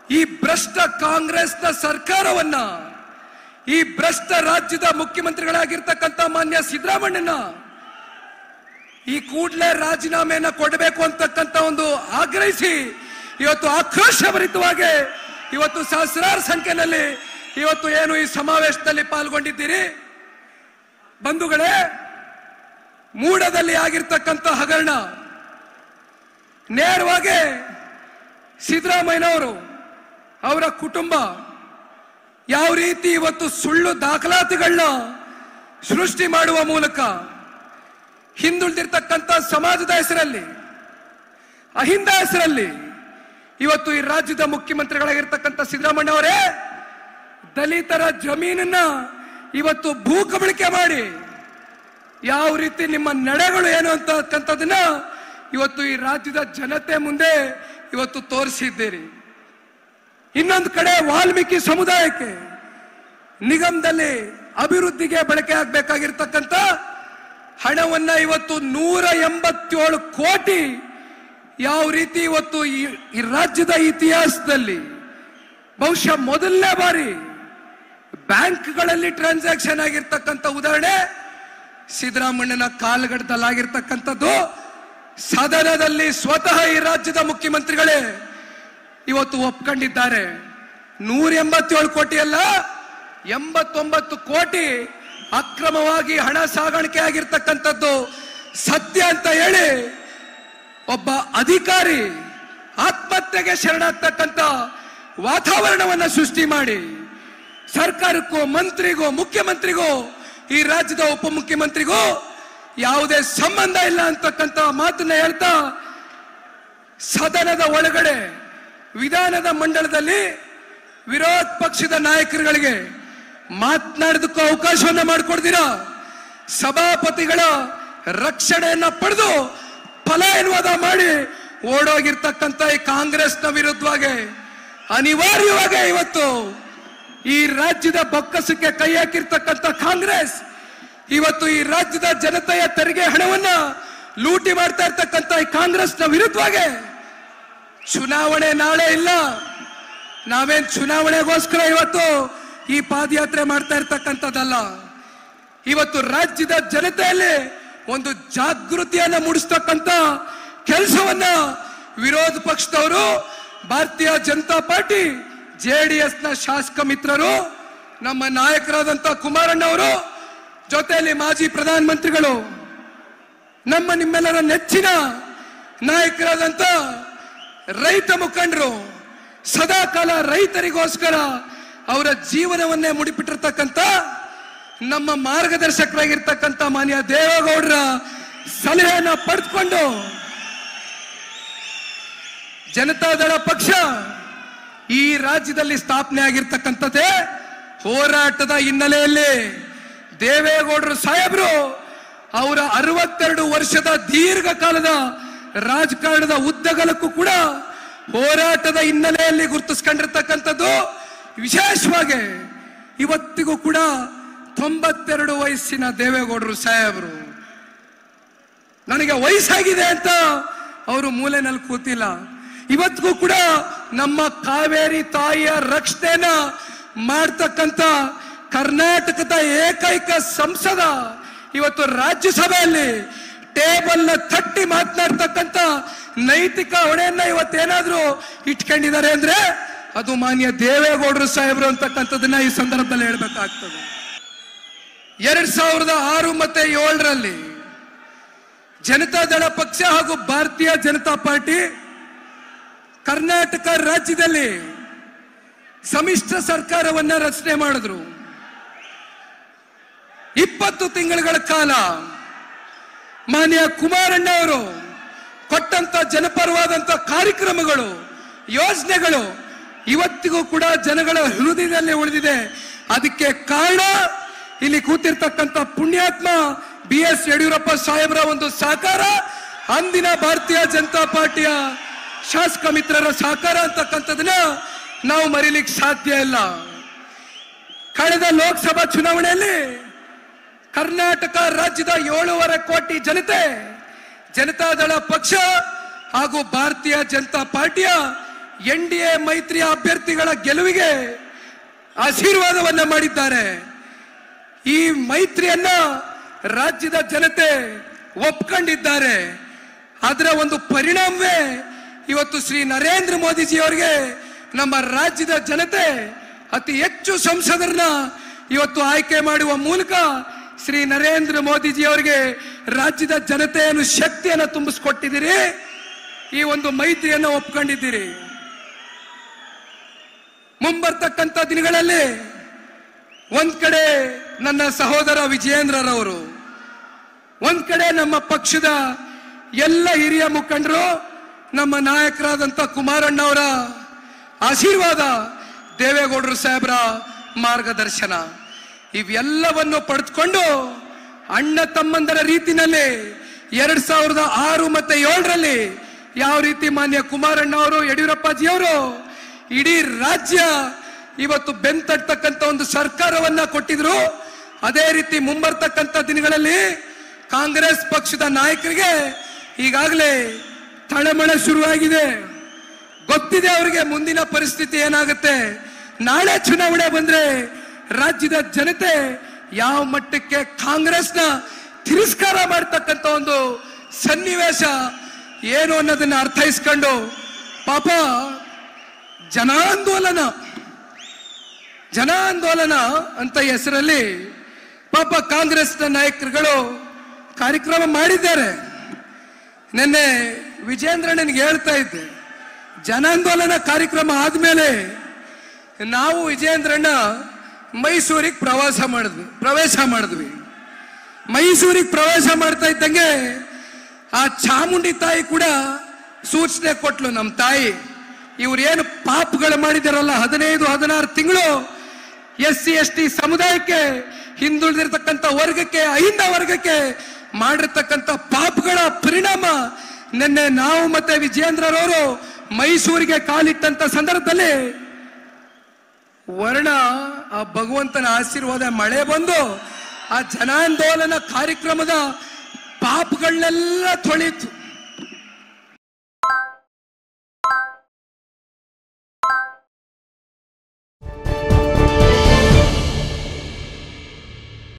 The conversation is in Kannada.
ಈ ಭ್ರಷ್ಟ ಕಾಂಗ್ರೆಸ್ನ ಸರ್ಕಾರವನ್ನ, ಈ ಭ್ರಷ್ಟ ರಾಜ್ಯದ ಮುಖ್ಯಮಂತ್ರಿಗಳಾಗಿರ್ತಕ್ಕಂಥ ಮಾನ್ಯ ಸಿದ್ದರಾಮಣ್ಣನ ಈ ಕೂಡಲೇ ರಾಜೀನಾಮೆಯನ್ನ ಕೊಡಬೇಕು ಅಂತಕ್ಕಂಥ ಒಂದು ಆಗ್ರಹಿಸಿ ಇವತ್ತು ಆಕ್ರೋಶಭರಿತವಾಗಿ ಇವತ್ತು ಸಹಸ್ರಾರು ಸಂಖ್ಯೆಯಲ್ಲಿ ಇವತ್ತು ಏನು ಈ ಸಮಾವೇಶದಲ್ಲಿ ಪಾಲ್ಗೊಂಡಿದ್ದೀರಿ. ಬಂಧುಗಳೇ, ಮೂಡದಲ್ಲಿ ಆಗಿರ್ತಕ್ಕಂಥ ಹಗರಣ ನೇರವಾಗಿ ಸಿದ್ದರಾಮಯ್ಯನವರು, ಅವರ ಕುಟುಂಬ ಯಾವ ರೀತಿ ಇವತ್ತು ಸುಳ್ಳು ದಾಖಲಾತಿಗಳನ್ನ ಸೃಷ್ಟಿ ಮಾಡುವ ಮೂಲಕ ಹಿಂದುಳಿದಿರ್ತಕ್ಕಂಥ ಸಮಾಜದ ಹೆಸರಲ್ಲಿ, ಅಹಿಂದ ಹೆಸರಲ್ಲಿ ಇವತ್ತು ಈ ರಾಜ್ಯದ ಮುಖ್ಯಮಂತ್ರಿಗಳಾಗಿರ್ತಕ್ಕಂಥ ಸಿದ್ದರಾಮಯ್ಯ ಅವರೇ ದಲಿತರ ಜಮೀನನ್ನ ಇವತ್ತು ಭೂ ಕಬಳಿಕೆ ಮಾಡಿ ಯಾವ ರೀತಿ ನಿಮ್ಮ ನಡೆಗಳು ಏನು ಅಂತಕ್ಕಂಥದನ್ನ ಇವತ್ತು ಈ ರಾಜ್ಯದ ಜನತೆ ಮುಂದೆ ಇವತ್ತು ತೋರಿಸಿದ್ದೀರಿ. ಇನ್ನೊಂದು ಕಡೆ ವಾಲ್ಮೀಕಿ ಸಮುದಾಯಕ್ಕೆ ನಿಗಮದಲ್ಲಿ ಅಭಿವೃದ್ಧಿಗೆ ಬಳಕೆ ಆಗಬೇಕಾಗಿರ್ತಕ್ಕಂಥ ಹಣವನ್ನ ಇವತ್ತು 187 ಕೋಟಿ ಯಾವ ರೀತಿ ಇವತ್ತು ಈ ರಾಜ್ಯದ ಇತಿಹಾಸದಲ್ಲಿ ಬಹುಶಃ ಮೊದಲನೇ ಬಾರಿ ಬ್ಯಾಂಕ್ಗಳಲ್ಲಿ ಟ್ರಾನ್ಸಾಕ್ಷನ್ ಆಗಿರ್ತಕ್ಕಂಥ ಉದಾಹರಣೆ ಸಿದ್ದರಾಮಣ್ಣನ ಕಾಲಘಟ್ಟದಲ್ಲಾಗಿರ್ತಕ್ಕಂಥದ್ದು. ಸದನದಲ್ಲಿ ಸ್ವತಃ ಈ ರಾಜ್ಯದ ಮುಖ್ಯಮಂತ್ರಿಗಳೇ ಇವತ್ತು ಒಪ್ಕೊಂಡಿದ್ದಾರೆ. 187 ಕೋಟಿ ಅಲ್ಲ, 89 ಕೋಟಿ ಅಕ್ರಮವಾಗಿ ಹಣ ಸಾಗಾಣಿಕೆ ಆಗಿರ್ತಕ್ಕಂಥದ್ದು ಸತ್ಯ ಅಂತ ಹೇಳಿ ಒಬ್ಬ ಅಧಿಕಾರಿ ಆತ್ಮಹತ್ಯೆಗೆ ಶರಣಾಗ್ತಕ್ಕಂಥ ವಾತಾವರಣವನ್ನ ಸೃಷ್ಟಿ ಮಾಡಿ ಸರ್ಕಾರಕ್ಕೂ, ಮಂತ್ರಿಗೂ, ಮುಖ್ಯಮಂತ್ರಿಗೂ, ಈ ರಾಜ್ಯದ ಉಪಮುಖ್ಯಮಂತ್ರಿಗೂ ಯಾವುದೇ ಸಂಬಂಧ ಇಲ್ಲ ಅಂತಕ್ಕಂಥ ಮಾತನ್ನ ಹೇಳ್ತಾ ಸದನದ ಒಳಗಡೆ ವಿಧಾನದ ಮಂಡಲದಲ್ಲಿ ವಿರೋಧ ಪಕ್ಷದ ನಾಯಕರುಗಳಿಗೆ ಮಾತನಾಡೋದಕ್ಕೂ ಅವಕಾಶವನ್ನ ಮಾಡಿಕೊಡ್ತೀರಾ, ಸಭಾಪತಿಗಳ ರಕ್ಷಣೆಯನ್ನ ಪಡೆದು ಪಲಾಯನವಾದ ಮಾಡಿ ಓಡೋಗಿರ್ತಕ್ಕಂಥ ಈ ಕಾಂಗ್ರೆಸ್ನ ವಿರುದ್ಧವಾಗಿ ಅನಿವಾರ್ಯವಾಗಿ ಇವತ್ತು ಈ ರಾಜ್ಯದ ಬೊಕ್ಕಸಕ್ಕೆ ಕೈ ಹಾಕಿರ್ತಕ್ಕಂಥ ಕಾಂಗ್ರೆಸ್ ಇವತ್ತು ಈ ರಾಜ್ಯದ ಜನತೆಯ ತೆರಿಗೆ ಹಣವನ್ನ ಲೂಟಿ ಮಾಡ್ತಾ ಇರ್ತಕ್ಕಂಥ ಈ ಕಾಂಗ್ರೆಸ್ನ ವಿರುದ್ಧವಾಗಿ ಚುನಾವಣೆ ನಾಳೆ ಇಲ್ಲ, ನಾವೇನ್ ಚುನಾವಣೆಗೋಸ್ಕರ ಇವತ್ತು ಈ ಪಾದಯಾತ್ರೆ ಮಾಡ್ತಾ ಇರ್ತಕ್ಕಂಥದ್ದಲ್ಲ. ಇವತ್ತು ರಾಜ್ಯದ ಜನತೆಯಲ್ಲಿ ಒಂದು ಜಾಗೃತಿಯನ್ನ ಮೂಡಿಸ್ತಕ್ಕಂಥ ಕೆಲಸವನ್ನ ವಿರೋಧ ಪಕ್ಷದವರು, ಭಾರತೀಯ ಜನತಾ ಪಾರ್ಟಿ, ಜೆಡಿಎಸ್ನ ಶಾಸಕ ಮಿತ್ರರು, ನಮ್ಮ ನಾಯಕರಾದಂತ ಕುಮಾರಣ್ಣ ಅವರು, ಜೊತೆಯಲ್ಲಿ ಮಾಜಿ ಪ್ರಧಾನಮಂತ್ರಿಗಳು, ನಮ್ಮ ನಿಮ್ಮೆಲ್ಲರ ನೆಚ್ಚಿನ ನಾಯಕರಾದಂತ ರೈತ ಮುಖಂಡರು, ಸದಾಕಾಲ ರೈತರಿಗೋಸ್ಕರ ಅವರ ಜೀವನವನ್ನೇ ಮುಡಿಪಿಟ್ಟಿರ್ತಕ್ಕಂಥ ನಮ್ಮ ಮಾರ್ಗದರ್ಶಕರಾಗಿರ್ತಕ್ಕಂಥ ಮಾನ್ಯ ದೇವೇಗೌಡರ ಸಲಹೆಯನ್ನ ಪಡೆದುಕೊಂಡು ಜನತಾದಳ ಪಕ್ಷ ಈ ರಾಜ್ಯದಲ್ಲಿ ಸ್ಥಾಪನೆ ಆಗಿರ್ತಕ್ಕಂಥದ್ದೇ ಹೋರಾಟದ ಹಿನ್ನೆಲೆಯಲ್ಲಿ ದೇವೇಗೌಡರು ಸಾಹೇಬರು ಅವರ 62 ವರ್ಷದ ದೀರ್ಘಕಾಲದ ರಾಜಕಾರಣದ ಉದ್ದಗಲಕ್ಕೂ ಕೂಡ ಹೋರಾಟದ ಹಿನ್ನೆಲೆಯಲ್ಲಿ ಗುರುತಿಸ್ಕೊಂಡಿರ್ತಕ್ಕಂಥದ್ದು. ವಿಶೇಷವಾಗಿ ಇವತ್ತಿಗೂ ಕೂಡ 92 ವಯಸ್ಸಿನ ದೇವೇಗೌಡರು ಸಾಹೇಬರು, ನನಗೆ ವಯಸ್ಸಾಗಿದೆ ಅಂತ ಅವರು ಮೂಲೆನಲ್ಲಿ ಕೂತಿಲ್ಲ. ಇವತ್ತಿಗೂ ಕೂಡ ನಮ್ಮ ಕಾವೇರಿ ತಾಯಿಯ ರಕ್ಷಣೆನ ಮಾಡ್ತಕ್ಕಂಥ ಕರ್ನಾಟಕದ ಏಕೈಕ ಸಂಸದ ಇವತ್ತು ರಾಜ್ಯಸಭೆಯಲ್ಲಿ ಟೇಬಲ್ ನ ತಟ್ಟಿ ಮಾತನಾಡ್ತಕ್ಕಂಥ ನೈತಿಕ ಹೊಣೆಯನ್ನ ಇವತ್ತೇನಾದ್ರೂ ಇಟ್ಕೊಂಡಿದ್ದಾರೆ ಅಂದ್ರೆ ಅದು ಮಾನ್ಯ ದೇವೇಗೌಡರು ಸಾಹೇಬರು ಅಂತಕ್ಕಂಥದ್ದನ್ನ ಈ ಸಂದರ್ಭದಲ್ಲಿ ಹೇಳ್ಬೇಕಾಗ್ತದೆ. 2006 ಮತ್ತೆ 2007ರಲ್ಲಿ ಜನತಾದಳ ಪಕ್ಷ ಹಾಗೂ ಭಾರತೀಯ ಜನತಾ ಪಾರ್ಟಿ ಕರ್ನಾಟಕ ರಾಜ್ಯದಲ್ಲಿ ಸಮ್ಮಿಶ್ರ ಸರ್ಕಾರವನ್ನ ರಚನೆ ಮಾಡಿದ್ರು. 20 ತಿಂಗಳ ಕಾಲ ಮಾನ್ಯ ಕುಮಾರಣ್ಣ ಅವರು ಕೊಟ್ಟಂತ ಜನಪರವಾದಂತ ಕಾರ್ಯಕ್ರಮಗಳು, ಯೋಜನೆಗಳು ಇವತ್ತಿಗೂ ಕೂಡ ಜನಗಳ ಹೃದಯದಲ್ಲಿ ಉಳಿದಿದೆ. ಅದಕ್ಕೆ ಕಾರಣ ಇಲ್ಲಿ ಕೂತಿರ್ತಕ್ಕಂಥ ಪುಣ್ಯಾತ್ಮ BS ಯಡಿಯೂರಪ್ಪ ಸಾಹೇಬರ ಒಂದು ಸಹಕಾರ, ಅಂದಿನ ಭಾರತೀಯ ಜನತಾ ಪಾರ್ಟಿಯ ಶಾಸಕ ಮಿತ್ರರ ಸಹಕಾರ ಅಂತಕ್ಕಂಥದನ್ನ ನಾವು ಮರೀಲಿಕ್ಕೆ ಸಾಧ್ಯ ಇಲ್ಲ. ಕಳೆದ ಲೋಕಸಭಾ ಚುನಾವಣೆಯಲ್ಲಿ ಕರ್ನಾಟಕ ರಾಜ್ಯದ 7.5 ಕೋಟಿ ಜನತೆ ಜನತಾದಳ ಪಕ್ಷ ಹಾಗೂ ಭಾರತೀಯ ಜನತಾ ಪಾರ್ಟಿಯ NDA ಮೈತ್ರಿಯ ಅಭ್ಯರ್ಥಿಗಳ ಗೆಲುವಿಗೆ ಆಶೀರ್ವಾದವನ್ನ ಮಾಡಿದ್ದಾರೆ. ಈ ಮೈತ್ರಿಯನ್ನ ರಾಜ್ಯದ ಜನತೆ ಒಪ್ಕೊಂಡಿದ್ದಾರೆ. ಅದರ ಒಂದು ಪರಿಣಾಮವೇ ಇವತ್ತು ಶ್ರೀ ನರೇಂದ್ರ ಮೋದಿಜಿ ಅವರಿಗೆ ನಮ್ಮ ರಾಜ್ಯದ ಜನತೆ ಅತಿ ಹೆಚ್ಚು ಸಂಸದರನ್ನ ಇವತ್ತು ಆಯ್ಕೆ ಮಾಡುವ ಮೂಲಕ ಶ್ರೀ ನರೇಂದ್ರ ಮೋದಿಜಿ ಅವರಿಗೆ ರಾಜ್ಯದ ಜನತೆಯನ್ನು ಶಕ್ತಿಯನ್ನು ತುಂಬಿಸಿಕೊಟ್ಟಿದ್ದೀರಿ. ಈ ಒಂದು ಮೈತ್ರಿಯನ್ನು ಒಪ್ಕೊಂಡಿದ್ದೀರಿ. ಮುಂಬರ್ತಕ್ಕಂಥ ದಿನಗಳಲ್ಲಿ ಒಂದ್ ಕಡೆ ನನ್ನ ಸಹೋದರ ವಿಜಯೇಂದ್ರರವರು, ಒಂದ್ ಕಡೆ ನಮ್ಮ ಪಕ್ಷದ ಎಲ್ಲ ಹಿರಿಯ ಮುಖಂಡರು, ನಮ್ಮ ನಾಯಕರಾದಂಥ ಕುಮಾರಣ್ಣವರ ಆಶೀರ್ವಾದ, ದೇವೇಗೌಡರು ಸಾಹೇಬರ ಮಾರ್ಗದರ್ಶನ, ಇವೆಲ್ಲವನ್ನು ಪಡೆದುಕೊಂಡು ಅಣ್ಣ ತಮ್ಮಂದರ ರೀತಿನಲ್ಲಿ 2006 ಮತ್ತು 2007ರಲ್ಲಿ ಯಾವ ರೀತಿ ಮಾನ್ಯ ಕುಮಾರಣ್ಣ ಅವರು, ಯಡಿಯೂರಪ್ಪಾಜಿಯವರು ಇಡೀ ರಾಜ್ಯ ಇವತ್ತು ಬೆಂತಟ್ಟತಕ್ಕಂಥ ಒಂದು ಸರ್ಕಾರವನ್ನ ಕೊಟ್ಟಿದ್ರು. ಅದೇ ರೀತಿ ಮುಂಬರ್ತಕ್ಕಂಥ ದಿನಗಳಲ್ಲಿ ಕಾಂಗ್ರೆಸ್ ಪಕ್ಷದ ನಾಯಕರಿಗೆ ಈಗಾಗಲೇ ತಳಮಳ ಶುರುವಾಗಿದೆ. ಗೊತ್ತಿದೆ ಅವರಿಗೆ ಮುಂದಿನ ಪರಿಸ್ಥಿತಿ ಏನಾಗುತ್ತೆ. ನಾಳೆ ಚುನಾವಣೆ ಬಂದ್ರೆ ರಾಜ್ಯದ ಜನತೆ ಯಾವ ಮಟ್ಟಕ್ಕೆ ಕಾಂಗ್ರೆಸ್ನ ತಿರಸ್ಕಾರ ಮಾಡತಕ್ಕಂಥ ಒಂದು ಸನ್ನಿವೇಶ ಏನು ಅನ್ನೋದನ್ನ ಅರ್ಥೈಸ್ಕೊಂಡು ಪಾಪ ಜನಾಂದೋಲನ ಅಂತ ಹೆಸರಲ್ಲಿ ಪಾಪ ಕಾಂಗ್ರೆಸ್ನ ನಾಯಕರುಗಳು ಕಾರ್ಯಕ್ರಮ ಮಾಡಿದ್ದಾರೆ. ನಿನ್ನೆ ವಿಜೇಂದ್ರಣ್ಣನಿಗೆ ಹೇಳ್ತಾ ಇದ್ದೆ, ಜನಾಂದೋಲನ ಕಾರ್ಯಕ್ರಮ ಆದ್ಮೇಲೆ ನಾವು ವಿಜೇಂದ್ರಣ್ಣ ಮೈಸೂರಿಗೆ ಪ್ರವೇಶ ಮಾಡಿದ್ವಿ. ಮೈಸೂರಿಗೆ ಪ್ರವೇಶ ಮಾಡ್ತಾ ಇದ್ದಂಗೆ ಆ ಚಾಮುಂಡಿ ತಾಯಿ ಕೂಡ ಸೂಚನೆ ಕೊಟ್ಲು. ನಮ್ಮ ತಾಯಿ ಇವ್ರೇನು ಪಾಪಗಳು ಮಾಡಿದಾರಲ್ಲ, 15-16 ತಿಂಗಳು SC ST ಸಮುದಾಯಕ್ಕೆ, ಹಿಂದುಳಿದಿರ್ತಕ್ಕಂಥ ವರ್ಗಕ್ಕೆ, ಅಹಿಂದ ವರ್ಗಕ್ಕೆ ಮಾಡಿರ್ತಕ್ಕಂಥ ಪಾಪಗಳ ಪರಿಣಾಮ ನಿನ್ನೆ ನಾವು ಮತ್ತೆ ವಿಜೇಂದ್ರರವರು ಮೈಸೂರಿಗೆ ಕಾಲಿಟ್ಟಂತ ಸಂದರ್ಭದಲ್ಲಿ ವರ್ಣ ಆ ಭಗವಂತನ ಆಶೀರ್ವಾದ ಮಳೆ ಬಂದು ಆ ಜನಾಂದೋಲನ ಕಾರ್ಯಕ್ರಮದ ಪಾಪಗಳನ್ನೆಲ್ಲ ತೊಳಿತು.